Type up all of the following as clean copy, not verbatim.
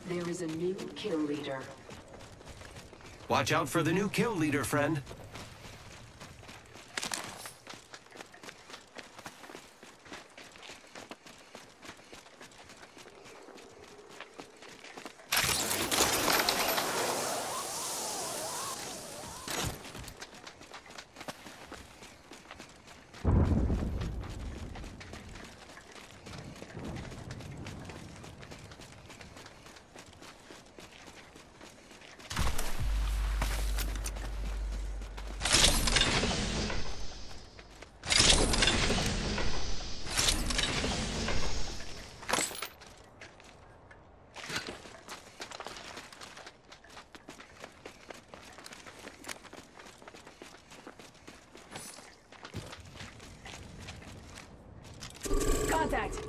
There is a new kill leader. Watch out for the new kill leader, friend. Contact!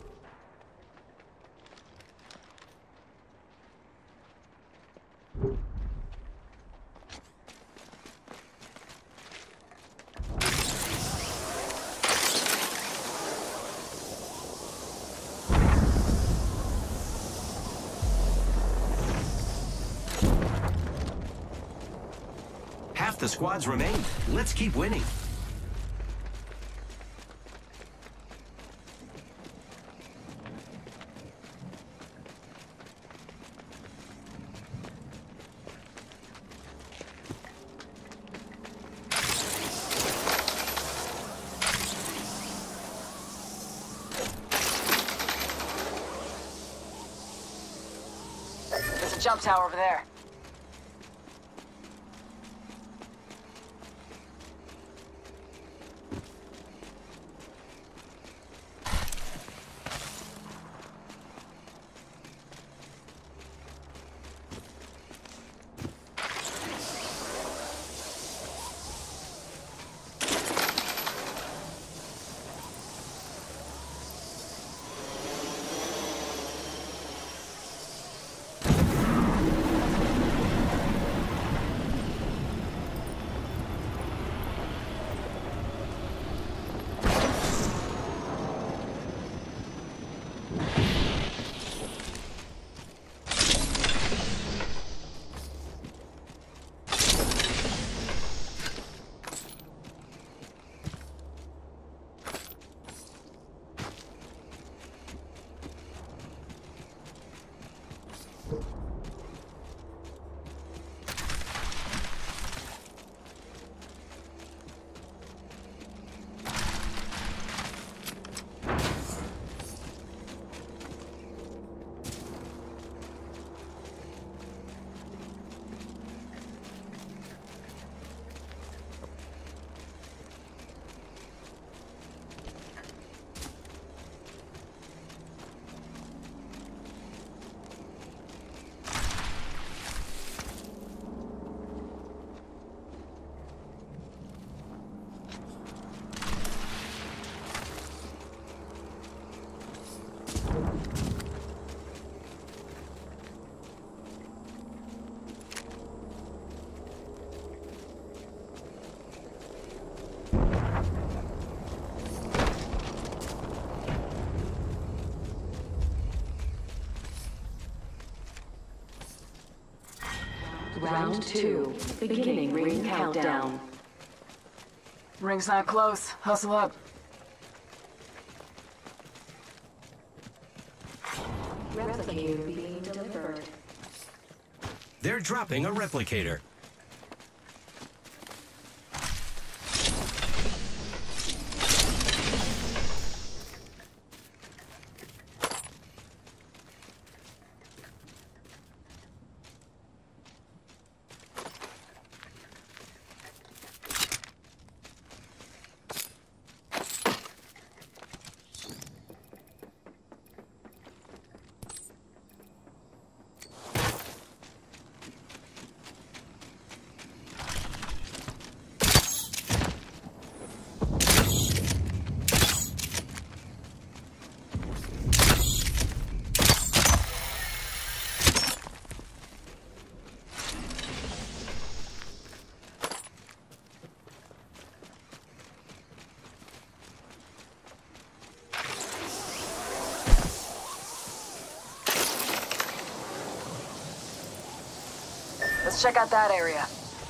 Half the squads remain. Let's keep winning. There's a jump tower over there. Round 2, beginning ring countdown. Ring's not close. Hustle up. Replicator being delivered. They're dropping a replicator. Let's check out that area.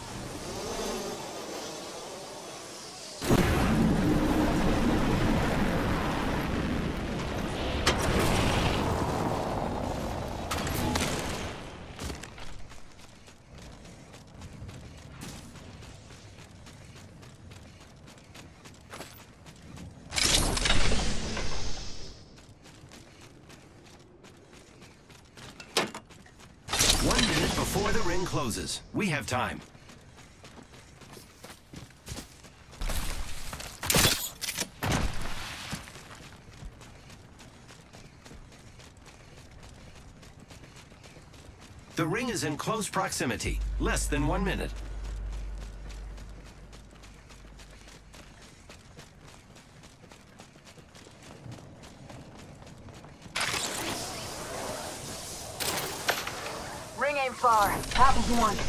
Before the ring closes, we have time. The ring is in close proximity, less than 1 minute. Ring ain't far. Half of one.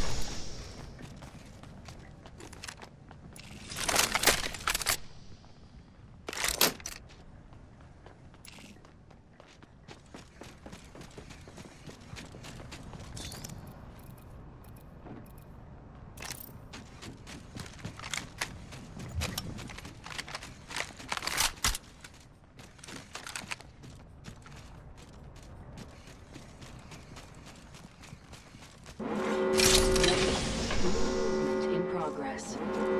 In progress.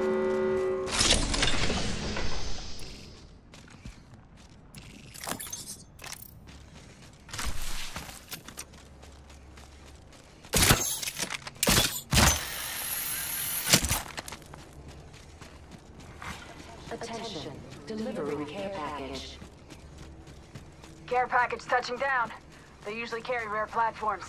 Attention. Delivering care package. Care package touching down. They usually carry rare platforms.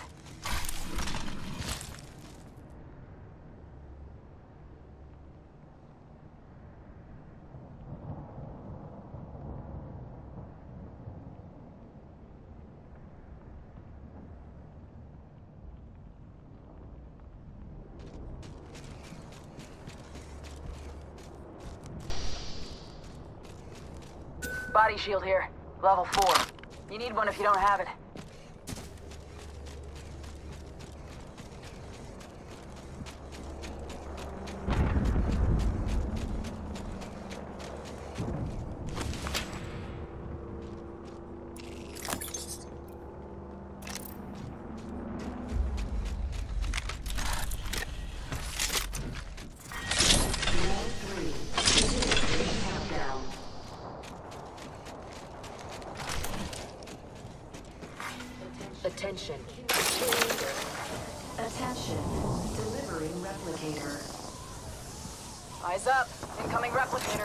Body shield here. Level 4. You need one if you don't have it. Attention. Attention. Delivering replicator. Eyes up. Incoming replicator.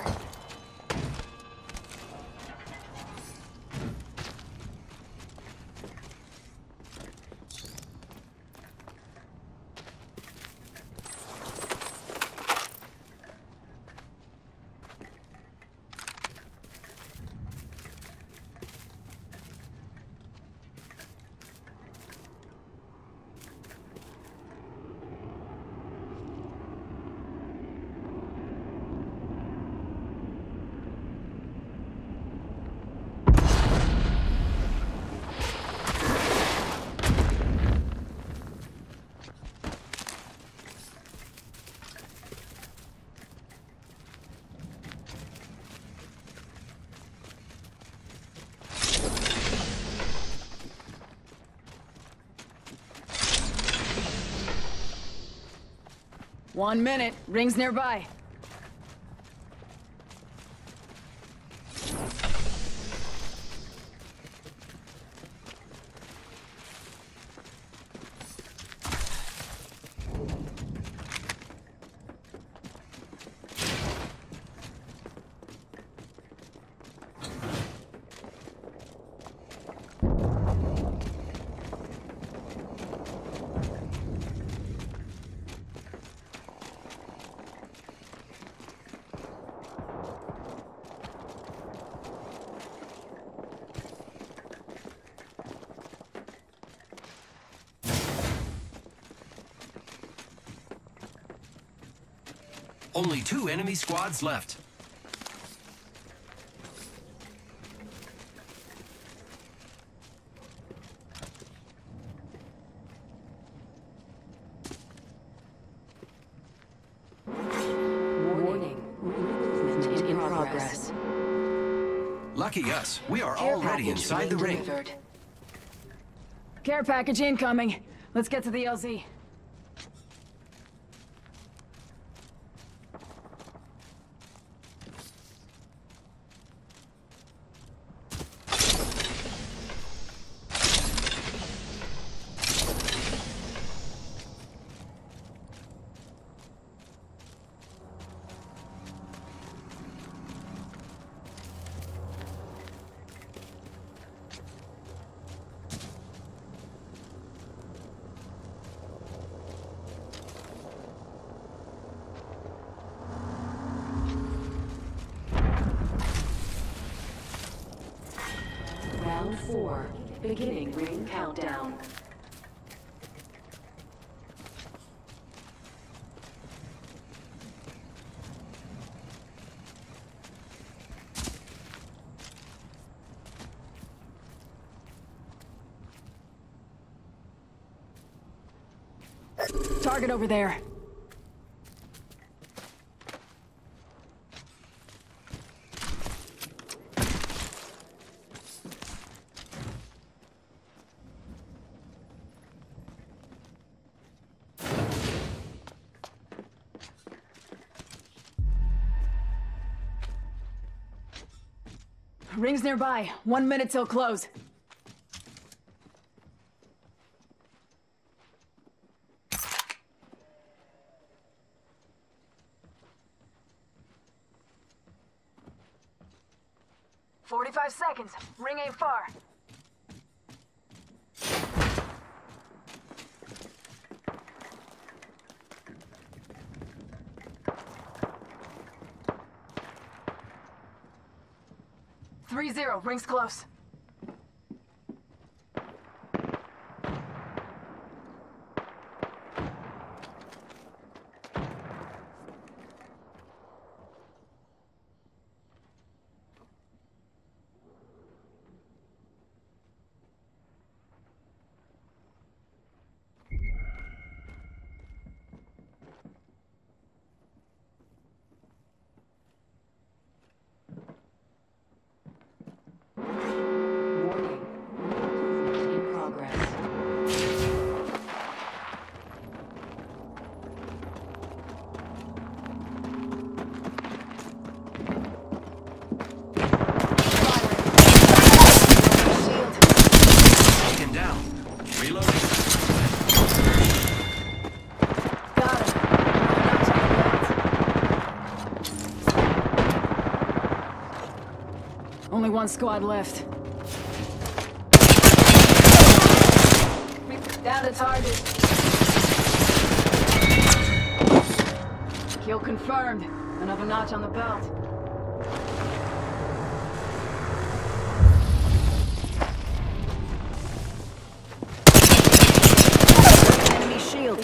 One minute. Ring's nearby. Only 2 enemy squads left. Lucky us. We are Care already package inside the being ring. delivered. Care package incoming. Let's get to the LZ. Round 4. Beginning ring countdown. Target over there. Ring's nearby. 1 minute till close. "45 seconds. Ring ain't far." "3-0. Ring's close." Warning. Movement in progress. Taken down. Reloading. Got him. Only one squad left. Down to target. Kill confirmed. Another notch on the belt. Enemy shield.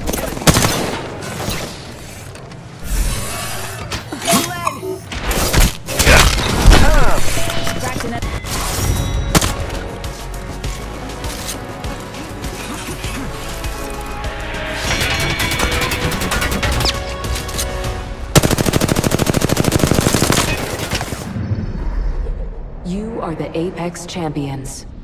Cracked an You are the Apex Champions.